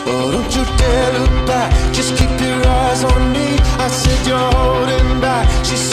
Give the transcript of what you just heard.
Oh, don't you dare look back, just keep your eyes on me. I said you're holding back. She said